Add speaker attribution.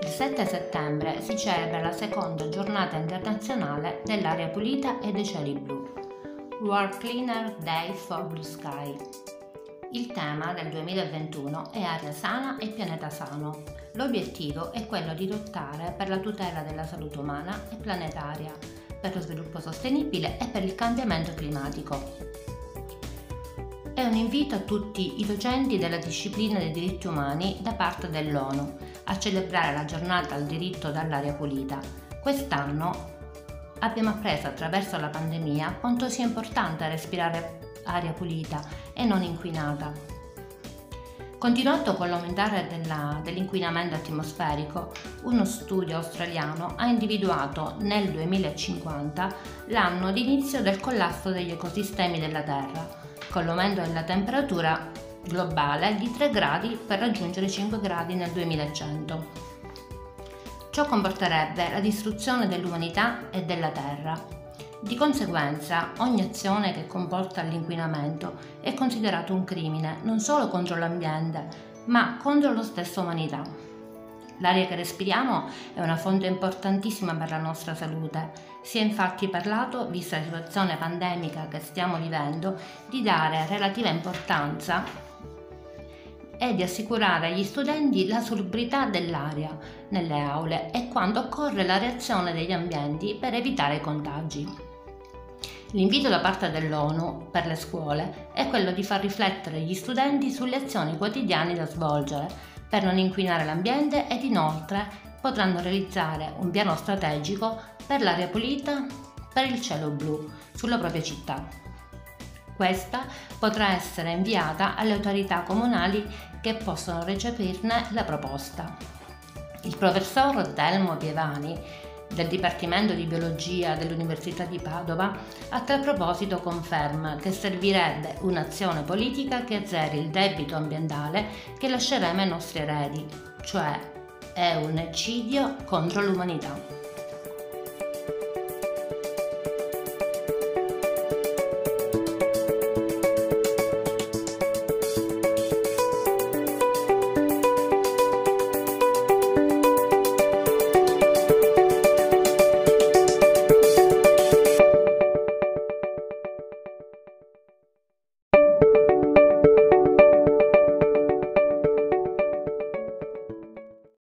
Speaker 1: Il 7 settembre si celebra la seconda giornata internazionale dell'aria pulita e dei cieli blu, World Cleaner Day for Blue Sky. Il tema del 2021 è aria sana e pianeta sano. L'obiettivo è quello di lottare per la tutela della salute umana e planetaria, per lo sviluppo sostenibile e per il cambiamento climatico. È un invito a tutti i docenti della disciplina dei diritti umani da parte dell'ONU a celebrare la giornata al diritto dall'aria pulita. Quest'anno abbiamo appreso attraverso la pandemia quanto sia importante respirare aria pulita e non inquinata. Continuato con l'aumentare dell'inquinamento atmosferico, uno studio australiano ha individuato nel 2050 l'anno di inizio del collasso degli ecosistemi della Terra, con l'aumento della temperatura globale di 3 gradi per raggiungere 5 gradi nel 2100. Ciò comporterebbe la distruzione dell'umanità e della Terra. Di conseguenza, ogni azione che comporta l'inquinamento è considerato un crimine non solo contro l'ambiente, ma contro la stessa umanità. L'aria che respiriamo è una fonte importantissima per la nostra salute. Si è infatti parlato, vista la situazione pandemica che stiamo vivendo, di dare relativa importanza e di assicurare agli studenti la salubrità dell'aria nelle aule e quando occorre la reazione degli ambienti per evitare i contagi. L'invito da parte dell'ONU per le scuole è quello di far riflettere gli studenti sulle azioni quotidiane da svolgere per non inquinare l'ambiente ed inoltre potranno realizzare un piano strategico per l'aria pulita, per il cielo blu sulla propria città. Questa potrà essere inviata alle autorità comunali che possono recepirne la proposta. Il professor Telmo Pievani del Dipartimento di Biologia dell'Università di Padova a tal proposito conferma che servirebbe un'azione politica che azzeri il debito ambientale che lasceremo ai nostri eredi, cioè è un eccidio contro l'umanità.